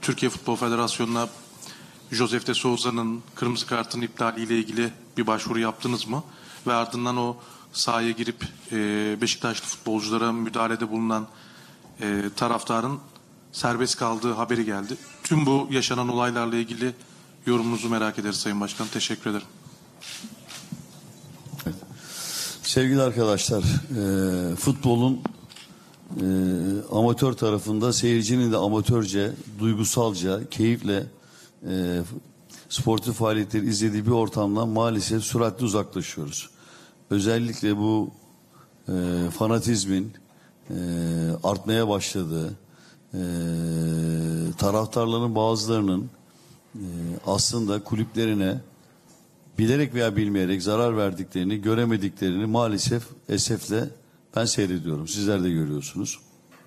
Türkiye Futbol Federasyonu'na Josef de Souza'nın kırmızı kartın iptaliyle ilgili bir başvuru yaptınız mı? Ve ardından o sahaya girip Beşiktaşlı futbolculara müdahalede bulunan taraftarın serbest kaldığı haberi geldi. Tüm bu yaşanan olaylarla ilgili yorumunuzu merak ederiz Sayın Başkan. Teşekkür ederim. Sevgili arkadaşlar, futbolun amatör tarafında seyircinin de amatörce, duygusalca, keyifle sportif faaliyetleri izlediği bir ortamdan maalesef süratle uzaklaşıyoruz. Özellikle bu fanatizmin artmaya başladığı, taraftarların bazılarının aslında kulüplerine bilerek veya bilmeyerek zarar verdiklerini, göremediklerini maalesef esefle ben seyrediyorum. Sizler de görüyorsunuz.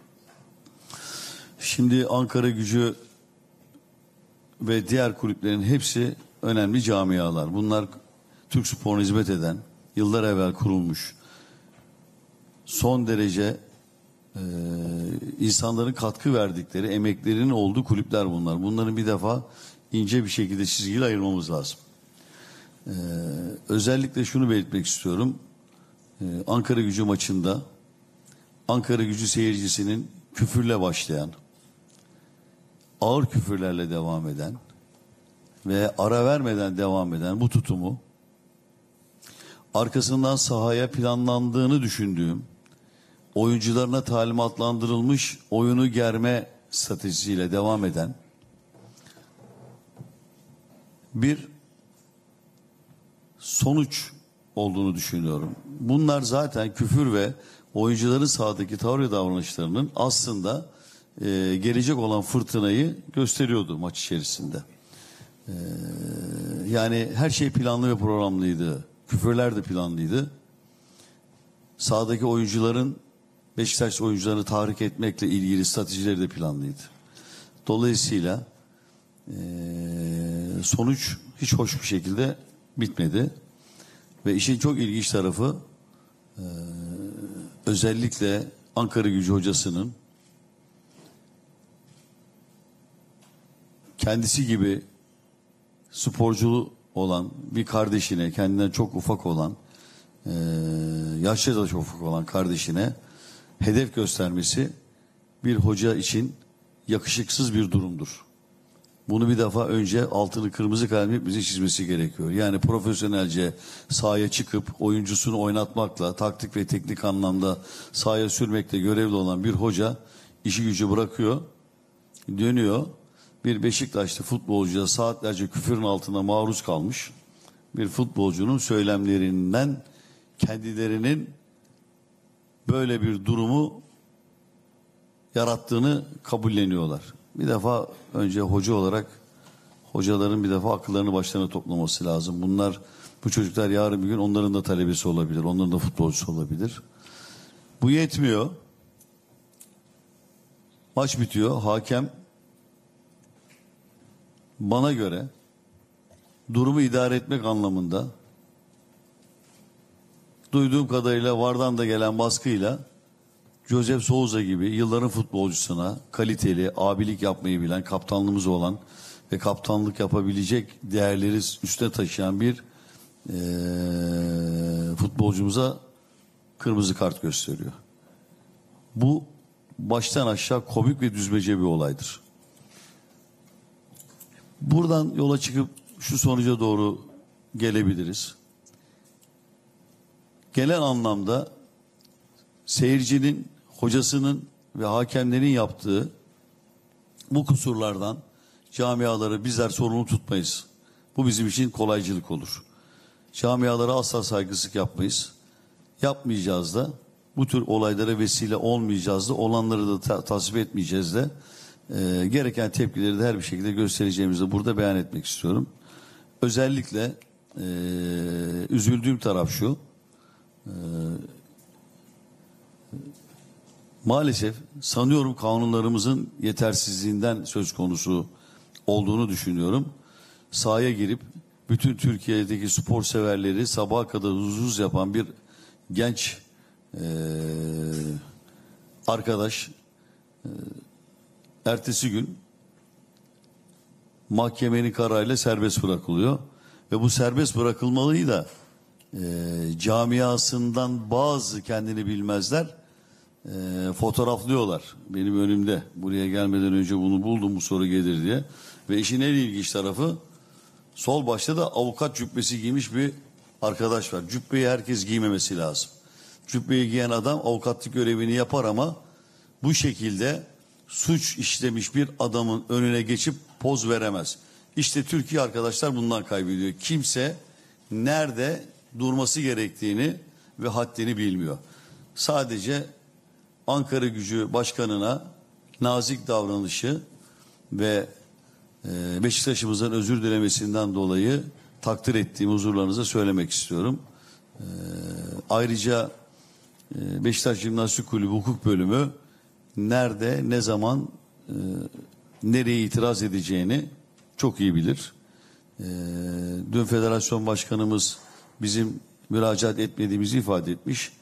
Şimdi Ankaragücü ve diğer kulüplerin hepsi önemli camialar. Bunlar Türk sporuna hizmet eden, yıllar evvel kurulmuş, son derece insanların katkı verdikleri, emeklerinin olduğu kulüpler bunlar. Bunların bir defa ince bir şekilde çizgiyle ayırmamız lazım. Özellikle şunu belirtmek istiyorum. Ankaragücü maçında Ankaragücü seyircisinin küfürle başlayan, ağır küfürlerle devam eden ve ara vermeden devam eden bu tutumu arkasından sahaya planlandığını düşündüğüm, oyuncularına talimatlandırılmış oyunu germe stratejisiyle devam eden bir sonuç olduğunu düşünüyorum. Bunlar zaten küfür ve oyuncuların sahadaki tavır ve davranışlarının aslında gelecek olan fırtınayı gösteriyordu maç içerisinde. Yani her şey planlı ve programlıydı. Küfürler de planlıydı. Sahadaki oyuncuların, Beşiktaş oyuncularını tahrik etmekle ilgili stratejileri de planlıydı. Dolayısıyla sonuç hiç hoş bir şekilde bitmedi. Ve işin çok ilginç tarafı özellikle Ankaragücü hocasının kendisi gibi sporcu olan bir kardeşine, kendinden çok ufak olan, yaşça da çok ufak olan kardeşine hedef göstermesi bir hoca için yakışıksız bir durumdur. Bunu bir defa önce altını kırmızı kalemle hepimizin çizmesi gerekiyor. Yani profesyonelce sahaya çıkıp oyuncusunu oynatmakla, taktik ve teknik anlamda sahaya sürmekle görevli olan bir hoca işi gücü bırakıyor, dönüyor. Bir Beşiktaşlı futbolcuya saatlerce küfürün altında maruz kalmış bir futbolcunun söylemlerinden kendilerinin böyle bir durumu yarattığını kabulleniyorlar. Bir defa önce hoca olarak hocaların bir defa akıllarını başlarına toplaması lazım. Bu çocuklar yarın bir gün onların da talebesi olabilir. Onların da futbolcusu olabilir. Bu yetmiyor. Maç bitiyor. Hakem bana göre durumu idare etmek anlamında duyduğum kadarıyla VAR'dan da gelen baskıyla Josef Souza gibi yılların futbolcusuna kaliteli, abilik yapmayı bilen, kaptanlığımız olan ve kaptanlık yapabilecek değerleri üstüne taşıyan bir futbolcumuza kırmızı kart gösteriyor. Bu baştan aşağı komik ve düzmece bir olaydır. Buradan yola çıkıp şu sonuca doğru gelebiliriz. Genel anlamda seyircinin, hocasının ve hakemlerin yaptığı bu kusurlardan camiaları bizler sorumlu tutmayız. Bu bizim için kolaycılık olur. Camialara asla saygısızlık yapmayız. Yapmayacağız da, bu tür olaylara vesile olmayacağız da, olanları da tasvip etmeyeceğiz de, gereken tepkileri de her bir şekilde göstereceğimizi de burada beyan etmek istiyorum. Özellikle üzüldüğüm taraf şu, maalesef sanıyorum kanunlarımızın yetersizliğinden söz konusu olduğunu düşünüyorum. Sahaya girip bütün Türkiye'deki spor severleri sabaha kadar huzursuz yapan bir genç arkadaş ertesi gün mahkemenin kararıyla serbest bırakılıyor. Ve bu serbest bırakılmalıyı da camiasından bazı kendini bilmezler fotoğraflıyorlar. Benim önümde. Buraya gelmeden önce bunu buldum, bu soru gelir diye. Ve işin en ilginç tarafı, sol başta da avukat cübbesi giymiş bir arkadaş var. Cübbeyi herkes giymemesi lazım. Cübbeyi giyen adam avukatlık görevini yapar ama bu şekilde suç işlemiş bir adamın önüne geçip poz veremez. İşte Türkiye arkadaşlar bundan kaybediyor. Kimse nerede durması gerektiğini ve haddini bilmiyor. Sadece Ankara Gücü Başkanı'na nazik davranışı ve Beşiktaş'ımızdan özür dilemesinden dolayı takdir ettiğim huzurlarınıza söylemek istiyorum. Ayrıca Beşiktaş Jimnastik Kulübü Hukuk Bölümü nerede, ne zaman, nereye itiraz edeceğini çok iyi bilir. Dün Federasyon Başkanımız bizim müracaat etmediğimizi ifade etmiş.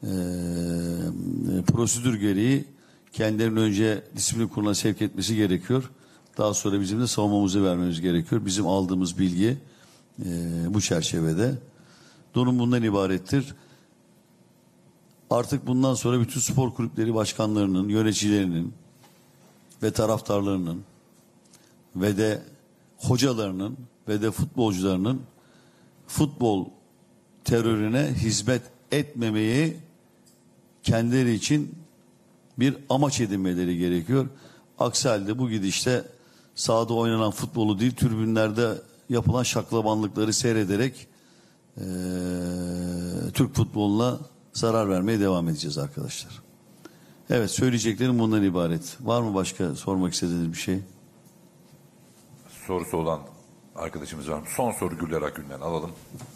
Prosedür gereği kendilerinin önce disiplin kuruluna sevk etmesi gerekiyor. Daha sonra bizim de savunmamızı vermemiz gerekiyor. Bizim aldığımız bilgi bu çerçevede. Durum bundan ibarettir. Artık bundan sonra bütün spor kulüpleri başkanlarının, yöneticilerinin ve taraftarlarının ve de hocalarının ve de futbolcularının futbol terörüne hizmet etmemeyi kendileri için bir amaç edinmeleri gerekiyor. Aksi halde bu gidişte sahada oynanan futbolu değil, tribünlerde yapılan şaklabanlıkları seyrederek Türk futboluna zarar vermeye devam edeceğiz arkadaşlar. Evet, söyleyeceklerim bundan ibaret. Var mı başka sormak istediğiniz bir şey? Sorusu olan arkadaşımız var mı? Son soru Güller Akgün'den alalım.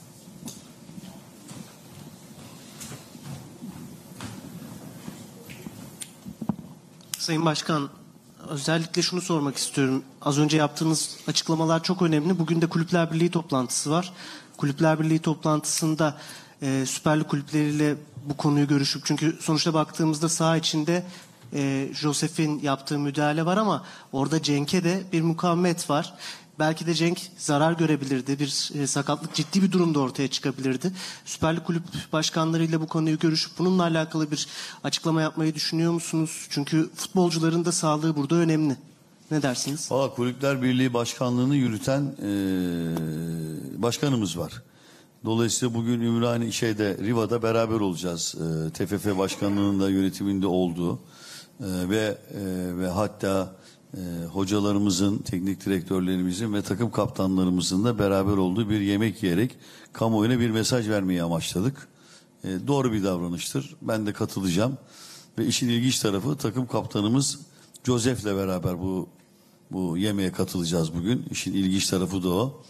Sayın Başkan, özellikle şunu sormak istiyorum. Az önce yaptığınız açıklamalar çok önemli. Bugün de Kulüpler Birliği toplantısı var. Kulüpler Birliği toplantısında Süper Lig kulüpleriyle bu konuyu görüşüp, çünkü sonuçta baktığımızda saha içinde Josef'in yaptığı müdahale var ama orada Cenk'e de bir mukavemet var. Belki de Cenk zarar görebilirdi. Bir sakatlık, ciddi bir durumda ortaya çıkabilirdi. Süper Lig kulüp başkanlarıyla bu konuyu görüşüp bununla alakalı bir açıklama yapmayı düşünüyor musunuz? Çünkü futbolcuların da sağlığı burada önemli. Ne dersiniz? Valla Kulüpler Birliği Başkanlığı'nı yürüten başkanımız var. Dolayısıyla bugün Riva'da beraber olacağız. TFF Başkanlığı'nın da yönetiminde olduğu ve hatta hocalarımızın, teknik direktörlerimizin ve takım kaptanlarımızın da beraber olduğu bir yemek yiyerek kamuoyuna bir mesaj vermeyi amaçladık. Doğru bir davranıştır. Ben de katılacağım. Ve işin ilginç tarafı, takım kaptanımız Josef'le beraber bu yemeğe katılacağız bugün. İşin ilginç tarafı da o.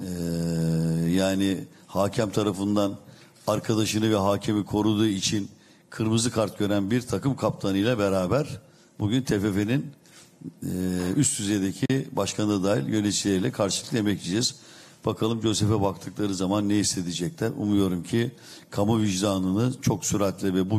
Yani hakem tarafından arkadaşını ve hakemi koruduğu için kırmızı kart gören bir takım kaptanıyla beraber bugün TFF'nin üst düzeydeki başkanı dahil yöneticileriyle karşılıklı yemek yiyeceğiz. Bakalım Josef'e baktıkları zaman ne hissedecekler. Umuyorum ki kamu vicdanını çok süratli ve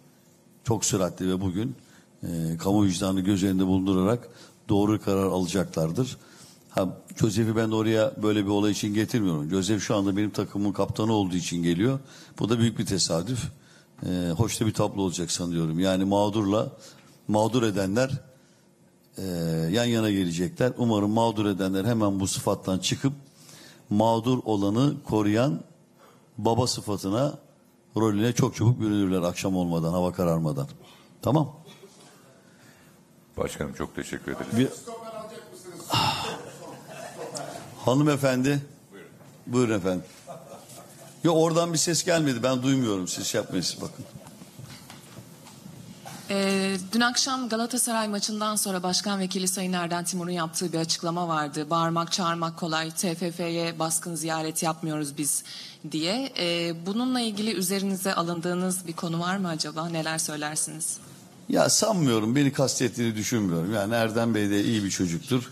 bugün kamu vicdanını göz önünde bulundurarak doğru karar alacaklardır. Josef'i ben de oraya böyle bir olay için getirmiyorum. Josef şu anda benim takımımın kaptanı olduğu için geliyor. Bu da büyük bir tesadüf. Hoş da bir tablo olacak sanıyorum. Yani mağdur edenler yan yana gelecekler. Umarım mağdur edenler hemen bu sıfattan çıkıp mağdur olanı koruyan baba sıfatına, rolüne çok çabuk bürünürler akşam olmadan, hava kararmadan. Tamam. Başkanım çok teşekkür ederiz. Hanımefendi. Buyurun efendim. Yok, oradan bir ses gelmedi. Ben duymuyorum. Siz yapmayın, siz bakın. Dün akşam Galatasaray maçından sonra Başkan Vekili Sayın Erden Timur'un yaptığı bir açıklama vardı. Bağırmak, çağırmak kolay, TFF'ye baskın ziyaret yapmıyoruz biz diye. Bununla ilgili üzerinize alındığınız bir konu var mı acaba? Neler söylersiniz? Ya sanmıyorum. Beni kastettiğini düşünmüyorum. Yani Erdem Bey de iyi bir çocuktur.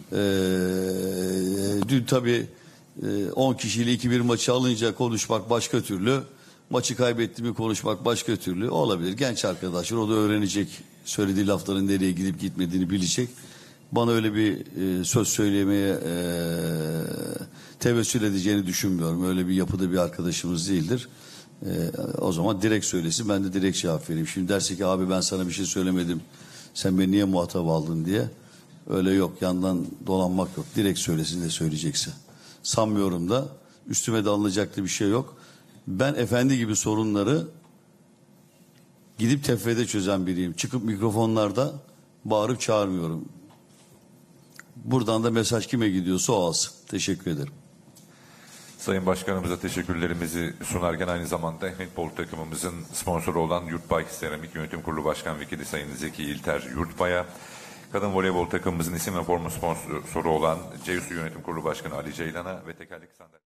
Dün tabii 10 kişiyle 2-1 maçı alınca konuşmak başka türlü. Maçı kaybettiğimi konuşmak başka türlü olabilir. Genç arkadaşlar, o da öğrenecek. Söylediği lafların nereye gidip gitmediğini bilecek. bana öyle bir söz söylemeye tevessül edeceğini düşünmüyorum. Öyle bir yapıda bir arkadaşımız değildir. O zaman direkt söylesin, ben de direkt cevap vereyim. Şimdi derse ki abi ben sana bir şey söylemedim, sen beni niye muhatap aldın diye. Öyle yok, yandan dolanmak yok. Direkt söylesin de söyleyecekse. Sanmıyorum da, üstüme de alınacak da bir şey yok. Ben efendi gibi sorunları gidip tefrede çözen biriyim. Çıkıp mikrofonlarda bağırıp çağırmıyorum. Buradan da mesaj kime gidiyorsa o alsın. Teşekkür ederim. Sayın Başkanımıza teşekkürlerimizi sunarken aynı zamanda handbol takımımızın sponsoru olan Yurtbay Seramik Yönetim Kurulu Başkan Vekili Sayın Zeki İlter Yurtbay'a, kadın voleybol takımımızın isim ve forma sponsoru olan CEUSU Yönetim Kurulu Başkanı Ali Ceylan'a ve tekerlekli sandalye